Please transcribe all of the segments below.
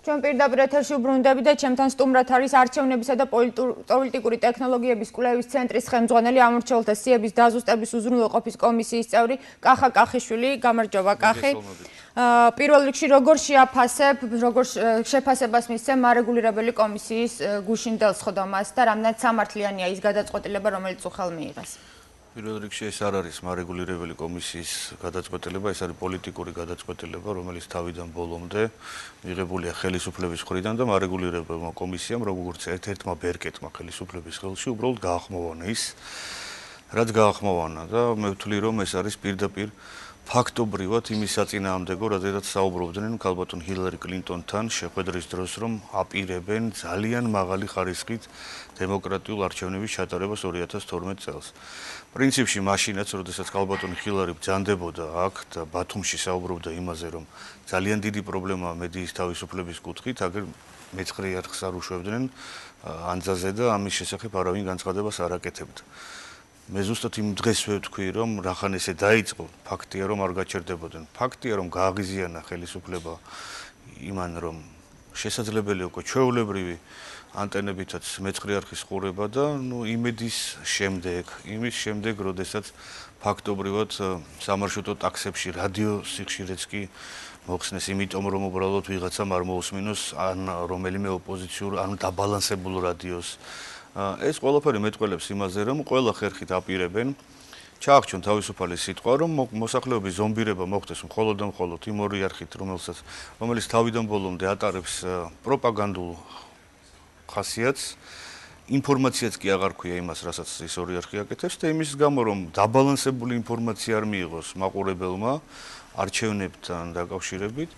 Ჩვენ პირდაპირ ეთერში უბრუნდები და ჩემთან სტუმრად არის არჩევნებისა და პოლიტიკური ტექნოლოგიების კვლევის ცენტრის ხელმძღვანელი ამორჩეულთა სიების დაზუსტების უზრუნველყოფის კომისიის წევრი კახა კახიშვილი. გამარჯობა კახი. პირველ რიგში როგორ შეფასებას მისცემ მარეგულირებელი კომისიის გუშინდელ სხდომას და რამდენად სამართლიანია ის გადაწყვეტილება, რომელიც უხელ მიიღეს? პირველ რიგში ეს არ არის მარეგულირებელი კომისიის გადაწყვეტილება, ეს არის პოლიტიკური გადაწყვეტილება, რომელიც თავიდან ბოლომდე მიღებულია ხელისუფლების მხრიდან და მარეგულირებელმა კომისიამ, როგორც ერთ-ერთმა ბერკეტმა ხელისუფლების ხელში, უბრალოდ გაახმოვანა ის, რაც გაახმოვანა და მე ვთვლი, რომ ეს არის პირდაპირ ფაქტობრივად იმის საწინააღმდეგო, რადგან საუბრობდნენ ქალბატონ ჰილარი კლინტონთან შეხვედრის დროს, რომ აპირებენ ძალიან მაღალი ხარისხით დემოკრატიულ არჩევნების ჩატარებას 2012 წელს. პრინციპში მაშინაც, როდესაც ქალბატონი ჰილარი ბრძანდებოდა აქ და ბათუმში საუბრობდა იმაზე, რომ ძალიან დიდი პრობლემაა მედიის თავისუფლების კუთხით, აგერ მეცხრე არხს არ უშვებდნენ ანძაზე და ამის შესახებ არავინ განცხადებას არ აკეთებდა. მე ზუსტად იმ დღეს ვთქვი, რომ რახან ესე დაიწყო, ფაქტია, რომ არ გაჩერდებოდნენ. ფაქტია, რომ გააღიზიანა ხელისუფლება იმან, რომ შესაძლებელი უკვე ჩვეულებრივი ანტენებითაც მეცხრე არხის ყურება და იმის შემდეგ, როდესაც ფაქტობრივად სამარშრუტო ტაქსებში რადიო სიხშირეც კი მოხსნეს, იმიტომ რომ უბრალოდ ვიღაცამ არ მოусმინოს ან რომელიმე ოპოზიციურ, ან დაბალანსებულ რადიოს. ეს ყველაფერი მეტყველებს იმაზე, რომ ყველა ხერხით აპირებენ ჩაახჩონ თავისუფალი სიტყვა, რომ მოსახლეობის ზომბირება მოხდეს მხოლოდ და მხოლოდ იმ ორი არხით, რომელიც თავიდან ბოლომდე ატარებს პროპაგანდულ ხასიათს, ინფორმაციაც კი აღარ ქვია იმას, რასაც ის ორი არხი აკეთებს და იმის გამო, რომ დაბალანსებული ინფორმაცია არ მიიღოს მაყურებელმა არჩევნებთან დაკავშირებით,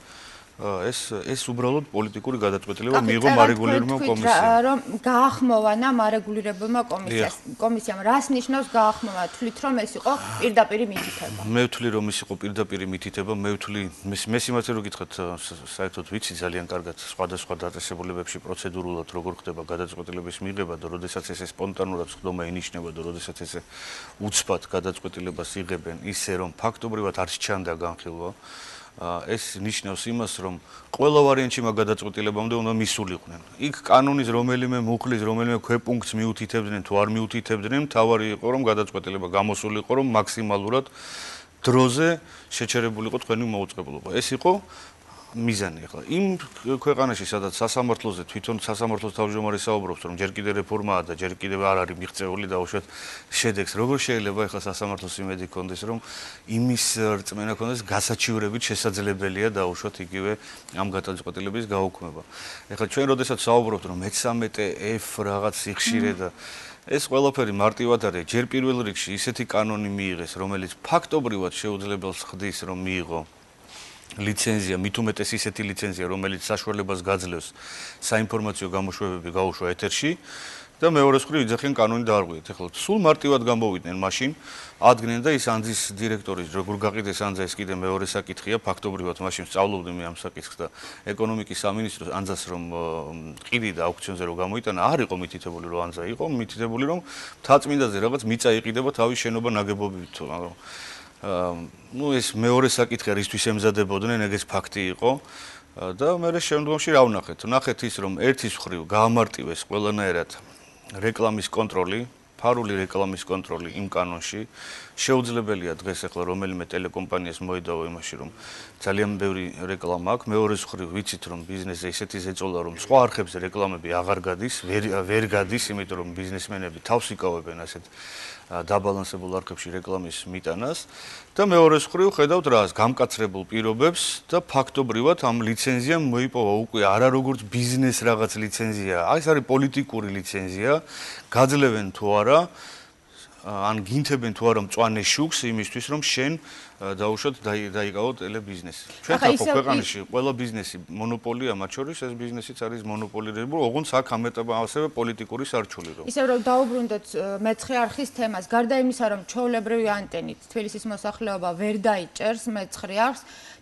ეს უბრალოდ პოლიტიკური გადაწყვეტილება მიიღო მარეგულირებელმა კომისიამ. რომ გაახმოვანა მარეგულირებელმა კომისიამ. რას ნიშნავს გაახმოვანა? თვლით, რომ ეს იყო პირდაპირი მითითება. მე ვთვლი, რომ ის იყო პირდაპირი მითითება. მე ვთვლი, მე სიმართლე რომ გითხრათ, საერთოდ ვიცი ძალიან კარგად სხვადასხვა დაწესებულებებში პროცედურულად როგორ ხდება გადაწყვეტილების მიღება და როდესაც ესე სპონტანურად ხდომა ინიშნება და როდესაც ესე უცბად გადაწყვეტილებას იღებენ ისე, რომ ფაქტობრივად არ სჩანდა განხილვა. ეს ნიშნავს იმას, რომ ყველა ვარიანტში მაგ გადაწყვეტილებამდე უნდა მისულიყვნენ. იქ კანონის რომელიმე მუხლის, რომელიმე ქვეპუნქტს მიუთითებდნენ თუ არ მიუთითებდნენ, მთავარი იყო, რომ გადაწყვეტილება გამოსულიყო, რომ მაქსიმალურად დროზე შეჩერებული იყო თქვენი მაუწყებლობა. ეს იყო მიზანი. ახლა იმ ქვეყანაში, სადაც სასამართლოზე თვითონ სასამართლოს თავმჯდომარე საუბრობს, რომ ჯერ კიდევ რეფორმაა და ჯერ კიდევ არ არის მიღწეული დაუშვათ შედეგს. როგორ შეიძლება ახლა სასამართლოს იმედი ქონდეს, რომ იმის რწმენა ქონდეს, გასაჩივრებით შესაძლებელია დაუშვათ იგივე ამ გადაწყვეტილების გაუქმება. ახლა ჩვენ როდესაც საუბრობთ, რომ 13F რაღაც სიხშირე და ეს ყველაფერი მარტივად არის, ჯერ პირველ რიგში ისეთი კანონი მიიღეს, რომელიც ფაქტობრივად შეუძლებელს ხდის, რომ მიიღო ლიცენზია, მით უმეტეს ისეთი ლიცენზია, რომელიც საშუალებას გაძლევს საინფორმაციო გამოშვებები გაუშვა ეთერში და მეორე მხრივ იძახიან კანონი დაარღვიათ. ახლა სულ მარტივად გამოვიდნენ მაშინ, ადგენენ და ის ანძის დირექტორის როგორ გაყიდეს ანძა, ეს კიდე მეორე საკითხია, ფაქტობრივად მაშინ სწავლობდნენ მე ამ საკითხს და ეკონომიკის სამინისტროს ანძას რომ ყიდიდა აუქციონზე რომ გამოიტანა, არ იყო მითითებული რომ ანძა იყო, მითითებული რომ მთაწმინდაზე რაღაც მიწა იყიდება თავის შენობა ნაგებობებით, მაგრამ ეს მეორე საკითხი რისთვის ემზადებოდნენ, ეგეც ფაქტი იყო და მე შემდგომში რა ვნახეთ? ვნახეთ ის, რომ ერთის მხრივ გაამარტივეს ყველანაირად რეკლამის კონტროლი, ფარული რეკლამის კონტროლი იმ კანონში. შეუძლებელია დღეს ახლა რომელიმე ტელეკომპანიას მოედაო იმაში, რომ ძალიან ბევრი რეკლამა აქვს. მეორეს მხრივ ვიცით, რომ ბიზნესზე ისეთი ზეწოლა, რომ სხვა არხებზე რეკლამები აღარ გადის, ვერ გადის, იმიტომ რომ ბიზნესმენები თავს იკავებენ ასეთ დაბალანსებულ არხებში რეკლამის მიტანას და მეორეს მხრივ ხედავთ რას გამკაცრებულ პირობებს და ფაქტობრივად ამ ლიცენზიამ მოიპოვა უკვე არა როგორც ბიზნეს რაღაც ლიცენზია, ეს არის პოლიტიკური ლიცენზია, გაძლევენ თუ არა ან გინთებენ თუ არა მწვანე შუქს იმისთვის, რომ შენ დაუშვათ დაიკავო ტელebiznes. ჩვენ ხო ქვეყანაში ყველა ბიზნესი მონოპოლია, მათ შორის ეს ბიზნესიც არის მონოპოლირებული, ოღონდ აქ ამეტება ასევე პოლიტიკური სარჩული რომ. ისევ რომ დაუბრუნდეთ მეცხრე არხის თემას, გარდა იმისა, რომ ჩვეულებრივი ანტენით თბილისის მოსახლეობა ვერ დაიჭერს მეცხრე არხს,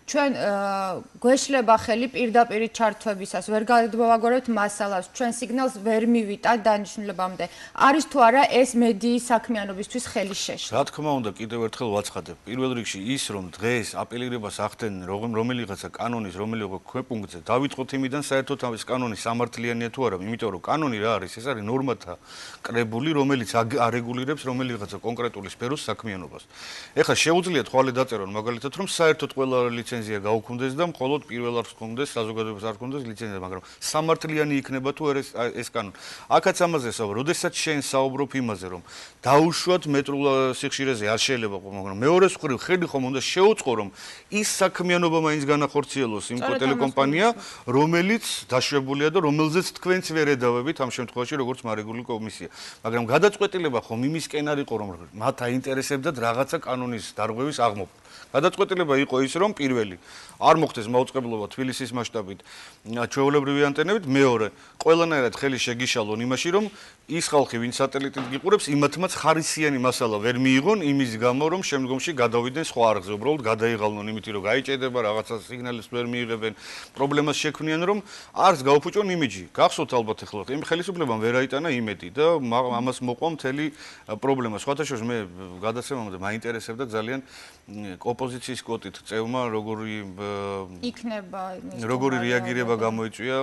ჩვენ გვეშლება ხელი პირდაპირ ჩართვებისას, ვერ გადმოვაგორებთ მასალას, ჩვენ სიგნალს ვერ მივიტანთ დანიშნულებამდე. არის თუ არა ეს მედიის საქმიანობისთვის ხელის შეშლა? რა თქმა უნდა, კიდევ ერთხელ ვაცხადებ. პირველ რიგში ის, რომ დღეს აპელირებას ახდენენ რომელიღაცა კანონის, რომელიღაცა ქვეპუნქტზე, დავიწყოთ იმიდან, საერთოდ ეს კანონი სამართლიანია თუ არა, იმიტომ რომ კანონი რა არის? ეს არის ნორმათა კრებული, რომელიც არეგულირებს რომელიღაცა კონკრეტული სფეროს საქმიანობას. ეხლა შეუძლიათ ხვალე დაწერონ მაგალითად, რომ საერთოდ ყველა ლიცენზია გაუქმდეს და მხოლოდ პირველ არხს ჰქონდეს, საზოგადოებას არ ჰქონდეს ლიცენზია, მაგრამ სამართლიანი იქნება თუ არა ეს კანონი. აქაც ამაზე საუბრობ, როდესაც შენ საუბრობ იმაზე, რომ დაუშვათ მეტრულ სიხშირეზე არ შეიძლება, მაგრამ მეორე მხრივ ხელი ხომ უნდა შეუწყო, რომ ის საქმიანობა მაინც განახორციელოს იმ ტელეკომპანია, რომელიც დაშვებულია და რომელზეც თქვენც ვერ ედავებით ამ შემთხვევაში როგორც მარეგულირებული კომისია. მაგრამ გადაწყვეტილება ხომ იმისკენ არ იყო, რომ მათ აინტერესებდათ რაღაცა კანონის დარღვევის აღმოფხვრა. გადაწყვეტილება იყო ის, რომ პირველი არ მოხდეს მაუწყებლობა თბილისის მასშტაბით ჩვეულებრივი ანტენებით, მეორე ყველანაირად ხელი შეგიშალონ იმაში, რომ ის ხალხი, ვინც სატელიტით გიყურებს, იმათმაც ხარისიანი მასალა ვერ მიიღონ იმის გამო, რომ შემდგომში გადავიდნენ სხვა არხზე, უბრალოდ გადაიღალნონ იმით, რომ გაიჭედება რაღაცა სიგნალს ვერ მიიღებენ, პრობლემას შექმნიან, რომ არც გაუფუჭონ იმიჯი. გახსოვთ ალბათ ახლა, იმ ხელისუფლებამ ვერ აიტანა იმედი და ამას მოყვა მთელი პრობლემა. სხვათა შორის მე გადაცემამდე მაინტერესებდა ძალიან ოპოზიციის კვოტით წევმა როგორი რეაგირება გამოიწვია,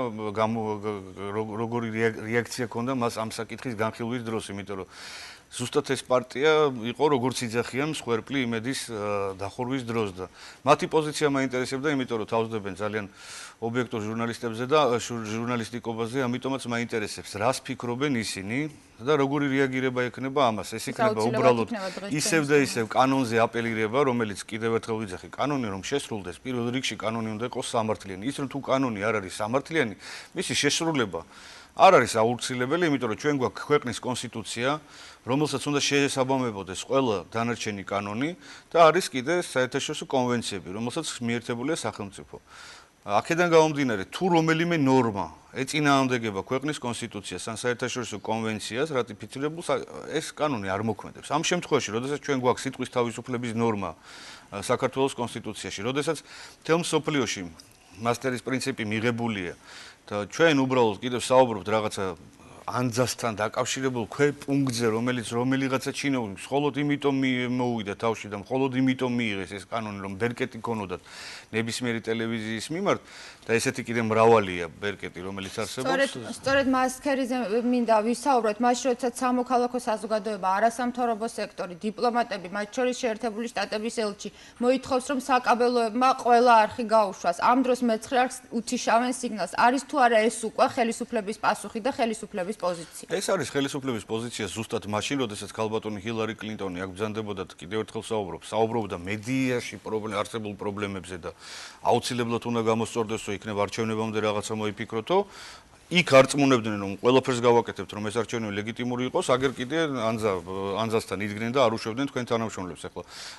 როგორი რეაქცია ჰქონდა მას ამ საკითხის განხილვის დროს, იმიტომ რომ ზუსტად ეს პარტია იყო როგორც იძახიან მსხვერპლი იმედის დახურვის დროს და მათი პოზიცია მაინტერესებდა, იმიტომ რომ თავსდებენ ძალიან ობიექტურ ჟურნალისტებზე და ჟურნალისტიკობაზე, ამიტომაც მაინტერესებს, რას ფიქრობენ ისინი და როგორი რეაგირება ექნება ამას. ეს იქნება უბრალოდ ისევ და ისევ კანონზე აპელირება, რომელიც კიდევ ერთხელ ვიძახი, კანონი რომ შესრულდეს, პირველ რიგში კანონი უნდა იყოს სამართლიანი. ის რომ თუ კანონი არ არის სამართლიანი, მისი შესრულება არ არის აუცილებელი, იმიტომ რომ ჩვენ გვაქვს ქვეყნის კონსტიტუცია, რომელსაც უნდა შეესაბამებოდეს ყველა დანარჩენი კანონი და არის კიდე საერთაშორისო კონვენციები, რომელსაც მიერთებულია სახელმწიფო. აქედან გამომდინარე, თუ რომელიმე ნორმა ეწინააღმდეგება ქვეყნის კონსტიტუციას ან საერთაშორისო კონვენციას რატიფიცირებულს, ეს კანონი არ მოქმედებს. ამ შემთხვევაში, როდესაც ჩვენ გვაქვს სიტყვის თავისუფლების ნორმა საქართველოს კონსტიტუციაში, როდესაც მთელ მსოფლიოში მასტერის პრინციპი მიღებულია და ჩვენ უბრალოდ კიდევ საუბრობთ რაღაცა ანძასთან დაკავშირებულ ქვეპუნქტზე, რომელიც რომელიღაცა ჩინოვნიკს მხოლოდ იმიტომ მოუვიდა თავში და მხოლოდ იმიტომ მიიღეს ეს კანონი, რომ ბერკეტი ქონოდათ ნებისმიერი ტელევიზიის მიმართ და ესეთი კიდე მრავალია ბერკეტი, რომელიც არსებობს. სწორედ მას ქერიზე მინდა ვისაუბროთ, მაშინ როდესაც სამოქალაქო საზოგადოება, არასამთავრობო სექტორი, დიპლომატები, მათ შორის შეერთებული შტატების ელჩი მოითხოვს, რომ საკაბელოებმა ყველა არხი გაუშვას. ამ დროს მეცხრე არხს უთიშავენ სიგნალს. არის თუ არა ეს უკვე ხელისუფლების პასუხი და ხელისუფლების პოზიცია? ეს არის ხელისუფლების პოზიცია ზუსტად მაშინ, როდესაც ქალბატონი ჰილარი კლინტონი აქ ბრძანდებოდა და კიდევ ერთხელ საუბრობდა მედიაში არსებულ პრობლემებზე და აუცილებლად უნდა გამოსწორდეს, რომ იქნება არჩევნებამდე რაღაცა მოიფიქროთო. იქ არწმუნებდნენ, რომ ყველაფერს გავაკეთებთ, რომ ეს არჩევნები ლეგიტიმური იყოს, აგერ კიდე ანძასთან იდგნენ და არ უშვებდნენ თქვენ თანამშრომლებს. ახლა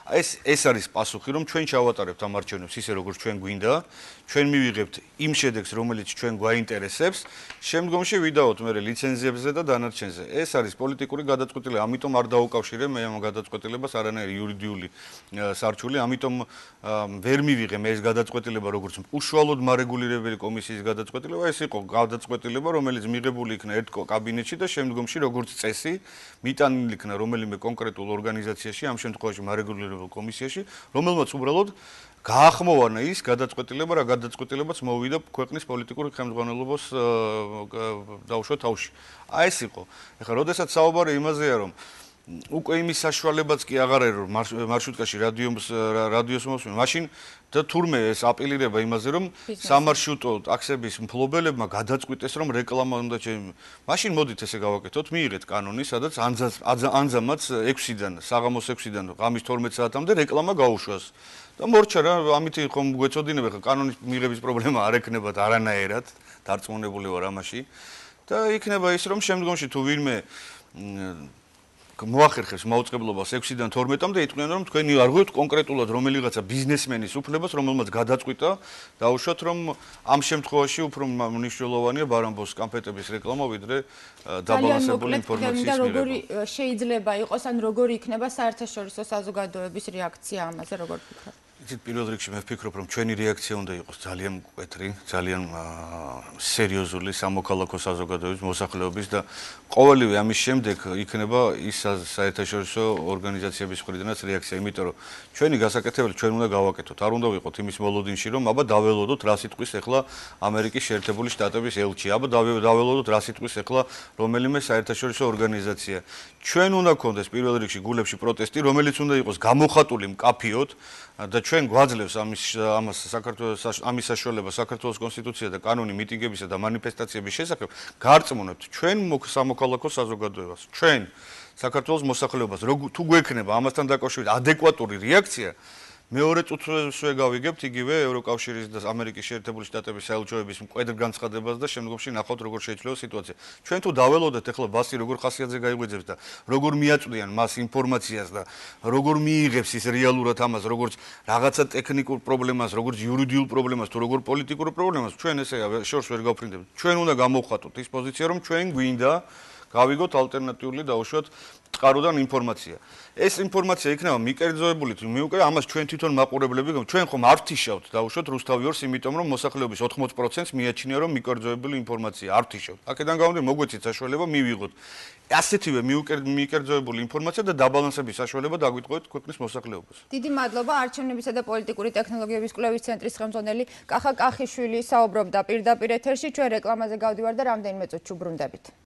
ეს არის პასუხი, რომ ჩვენ ჩავატარებთ ამ არჩევნებს ისე, როგორც ჩვენ გვინდა, ჩვენ მივიღებთ იმ შედეგს, რომელიც ჩვენ გვაინტერესებს, შემდგომში ვიდაოთ მე ლიცენზიებზე და დანარჩენზე. ეს არის პოლიტიკური გადაწყვეტილება, ამიტომ არ დაუკავშირე მე ამ გადაწყვეტილებას არანაირი იურიდიული სარჩული, ამიტომ ვერ მივიღე მე ეს გადაწყვეტილება როგორც უშუალოდ მარეგულირებელი კომისიის გადაწყვეტილება, ეს იყო გადაწყვეტილება, რომელიც მიღებული იქნა ერთ კაბინეტში და შემდგომში როგორც წესი მიტანილი იქნა რომელიმე კონკრეტულ ორგანიზაციაში, ამ შემთხვევაში მარეგულირებელ კომისიაში, რომელმაც უბრალოდ გაახმოვანა ის გადაწყვეტილება, რა გადაწყვეტილებაც მოვიდა ქვეყნის პოლიტიკური ხელმძღვანელობის დაუშვა თავში. ეს იყო. ეხლა როდესაც საუბარი იმაზეა, რომ უკვე იმის საშუალებაც კი აღარ არის, რომ მარშრუტკაში რადიოს მოსმენ, მაშინ და თურმე ეს აპელირება იმაზე, რომ სამარშრუტო ტაქსების მფლობელებმა გადაწყვიტეს, რომ რეკლამა უნდა მაშინ მოდით ესე გავაკეთოთ, მიიღეთ კანონი, სადაც ანძამაც 6-დან, საღამოს 6-დან ღამის 12 საათამდე რეკლამა გაუშვას. და მორჩა რა, ამით ხომ გვეწოდინება, ხა კანონის მიღების პრობლემა არ ექნებათ არანაირად, დარწმუნებული ვარ ამაში. და იქნება ის, რომ შემდგომში თუ ვინმე მოახერხებს მაუწყებლობას 6-დან 12-მდე, იტყვიან, რომ თქვენი არ გვექვთ კონკრეტულად რომელიღაცა ბიზნესმენის უფლებას, რომელმაც გადაწყვიტა დაუშვათ, რომ ამ შემთხვევაში უფრო მნიშვნელოვანია ბარამბოს კამფეტების რეკლამა, ვიდრე დაბალანსებული ინფორმაციის მიღება. როგორი შეიძლება იყოს, ან როგორი იქნება საერთაშორისო საზოგადოების რეაქცია ამაზე, როგორ ფიქრობთ? იცით, პირველ რიგში მე ვფიქრობ, რომ ჩვენი რეაქცია უნდა იყოს ძალიან მკვეთრი, ძალიან სერიოზული სამოქალაქო საზოგადოების მოსახლეობის და ყოველივე ამის შემდეგ იქნება ის საერთაშორისო ორგანიზაციების მხრიდანაც რეაქცია, იმიტომ რომ ჩვენი გასაკეთებელი ჩვენ უნდა გავაკეთოთ. არ უნდა ვიყოთ იმის მოლოდინში, რომ აბა დაველოდოთ რა სიტყვის ახლა ამერიკის შეერთებული შტატების ელჩი, აბა დაველოდოთ რა სიტყვის ახლა რომელიმე საერთაშორისო ორგანიზაცია. ჩვენ უნდა გქონდეს პირველ რიგში გულებში პროტესტი, რომელიც უნდა იყოს გამოხატული მკაფიოდ და ჩვენ გვაძლევს ამის საშუალება საქართველოს კონსტიტუცია და კანონი მიტინგებისა და მანიფესტაციების შესახებ გარწმუნებთ ჩვენ სამოქალაქო საზოგადოებას, ჩვენ საქართველოს მოსახლეობას, თუ გვექნება ამასთან დაკავშირებით ადეკვატური რეაქცია, მეორე წუთზე გავიგებთ იგივე ევროკავშირის და ამერიკის შეერთებული შტატების საელჩოების მკვეთრ განცხადებას და შემდგომში ნახავთ როგორ შეიცვლება სიტუაცია. ჩვენ თუ დაველოდეთ ახლა ბასი როგორ ხასიათზე გაიღვიძებს და როგორ მიაწვდიან მას ინფორმაციას და როგორ მიიღებს ის რეალურად ამას, როგორც რაღაცა ტექნიკურ პრობლემას, როგორც იურიდიულ პრობლემას თუ როგორ პოლიტიკურ პრობლემას, ჩვენ ესე შორს ვერ გავფრინდებთ. ჩვენ უნდა გამოვხატოთ ის პოზიცია, რომ ჩვენ გვინდა გავიგოთ ალტერნატიული დაუშვათ წყაროდან ინფორმაცია. ეს ინფორმაცია იქნება მიკერძოებული, ამას ჩვენ თვითონ მაყურებლები, ჩვენ ხომ არ ვთიშავთ დაუშვათ რუსთავი ორს, იმიტომ რომ მოსახლეობის 80%-ს მიაჩნია რომ მიკერძოებული ინფორმაცია არ ვთიშავთ. აქედან გამომდინარე მოგვეცით საშუალება მივიღოთ ასეთივე მიკერძოებული ინფორმაცია და დაბალანსების საშუალება დაგვიტყუეთ ქვეყნის მოსახლეობას. დიდი მადლობა არჩევნებისა და პოლიტიკური ტექნოლოგიების კვლევის ცენტრის ხელმძღვანელი კახა კახიშვილი საუბრობდა პირდაპირ ეთერში, ჩვენ რეკლამაზე გავდივართ და რამდენიმე წუთში უბრუნდებით.